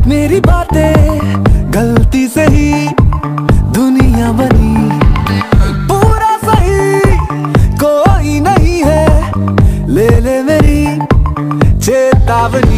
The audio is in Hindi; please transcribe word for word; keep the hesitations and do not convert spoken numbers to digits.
मेरी बातें गलती से ही दुनिया बनी, पूरा सही कोई नहीं है, ले ले मेरी चेतावनी।